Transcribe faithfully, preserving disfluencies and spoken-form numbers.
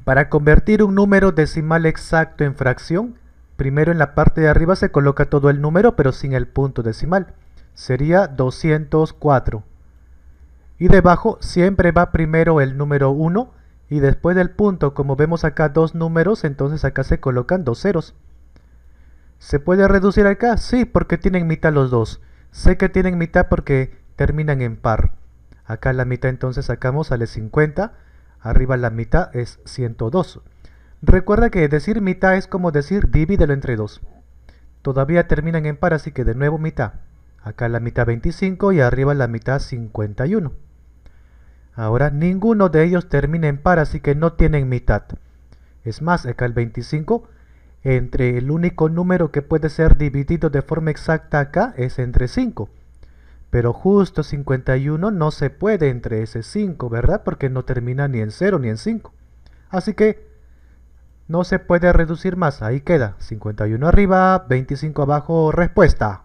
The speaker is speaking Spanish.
Para convertir un número decimal exacto en fracción, primero en la parte de arriba se coloca todo el número pero sin el punto decimal. Sería doscientos cuatro. Y debajo siempre va primero el número uno y después del punto, como vemos acá dos números, entonces acá se colocan dos ceros. ¿Se puede reducir acá? Sí, porque tienen mitad los dos. Sé que tienen mitad porque terminan en par. Acá la mitad entonces sacamos, sale cincuenta. Arriba la mitad es ciento dos. Recuerda que decir mitad es como decir divídelo entre dos. Todavía terminan en par, así que de nuevo mitad. Acá la mitad veinticinco y arriba la mitad cincuenta y uno. Ahora ninguno de ellos termina en par, así que no tienen mitad. Es más, acá el veinticinco, entre el único número que puede ser dividido de forma exacta acá es entre cinco. Pero justo cincuenta y uno no se puede entre ese cinco, ¿verdad? Porque no termina ni en cero ni en cinco. Así que no se puede reducir más. Ahí queda cincuenta y uno arriba, veinticinco abajo. Respuesta.